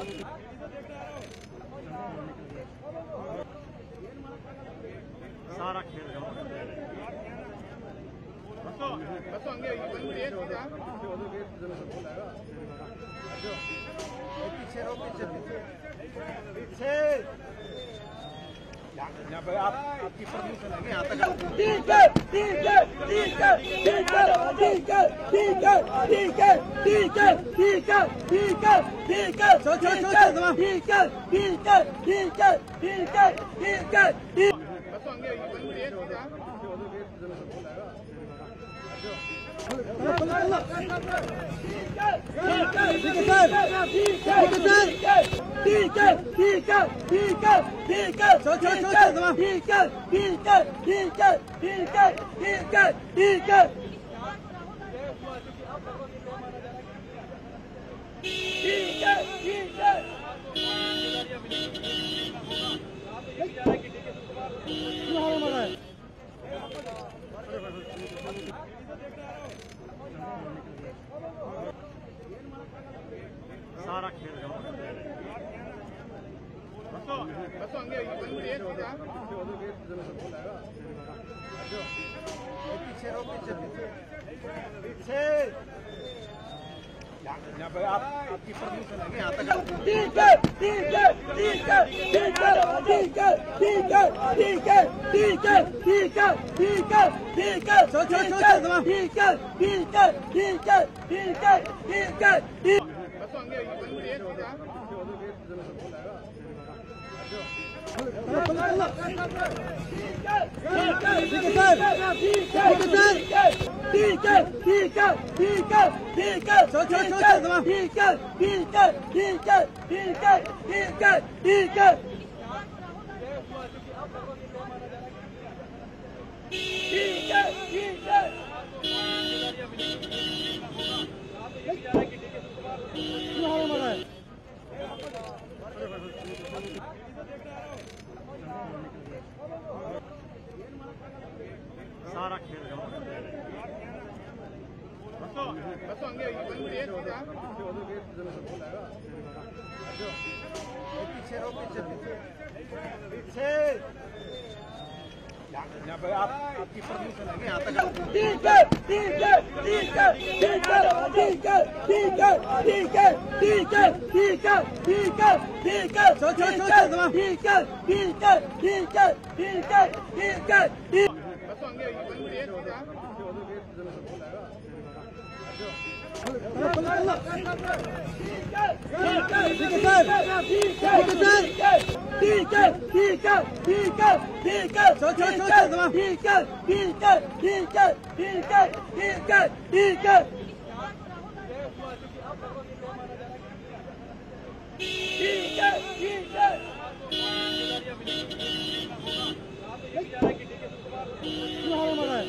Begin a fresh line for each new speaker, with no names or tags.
सारा खेल पीछे यहाँ पे आपकी परमिशन है यहाँ तक। ठीक है ठीक है ठीक है ठीक है ठीक है ठीक है ठीक है ठीक है ठीक है ठीक है ठीक है ठीक है ठीक है ठीक है ठीक है ठीक है ठीक है ठीक सारा खेल पीछे यहाँ पे आपकी परमिशन है यहाँ तक। ठीक है ठीक है ठीक है ठीक है ठीक है ठीक है ठीक है ठीक है ठीक है ठीक है ठीक है ठीक है ठीक है ठीक है ठीक है ठीक है ठीक है ठीक सारा खेल पीछे यहाँ पे आपकी परमिशन है यहाँ तक। ठीक है ठीक है ठीक है ठीक है ठीक है ठीक है ठीक है ठीक है ठीक है ठीक है ठीक है ठीक है ठीक है ठीक है ठीक है ठीक है ठीक है ठीक है।